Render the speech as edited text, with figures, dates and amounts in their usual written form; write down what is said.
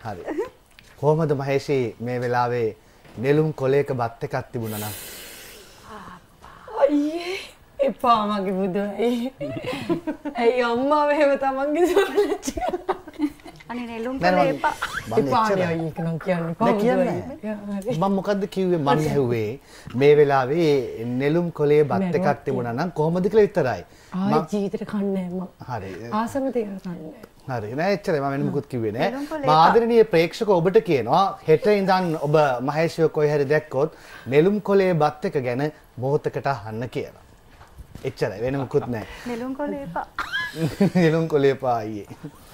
හරි. කොහමද මහේෂී මේ වෙලාවේ නෙළුම් කොලයක බත් එකක් තිබුණා නම්? අයියේ එපා මගේ බුදුයි. ඇයි අම්මා මෙහෙම තමන්ගේ සෝලච්ච. අනේ නෙළුම් කොලේ එපා. එපා නේ අයියේ කනම් කියන්නේ. මම මොකද්ද කිව්වේ මම ඇහුවේ මේ වෙලාවේ නෙළුම් කොලේ බත් එකක් තිබුණා නම් කොහමද කියලා විතරයි. ආයි ජීවිතේ කන්නේ මම. හරි. ආසම තියලා කන්නේ. හරි නෑ එච්චරයි මම වෙන මුකුත් කිව්වේ නෑ. ආදරණීය ප්‍රේක්ෂක ඔබට කියනවා හෙට ඉඳන් ඔබ මහේෂිව කොයි හරි දැක්කොත් නෙළුම් කොලේ බත් එක ගැන මොහොතකට අහන්න කියලා. එච්චරයි වෙන මුකුත් නෑ. නෙළුම් කොලේ එපා. නෙළුම් කොලේ එපා අයියේ.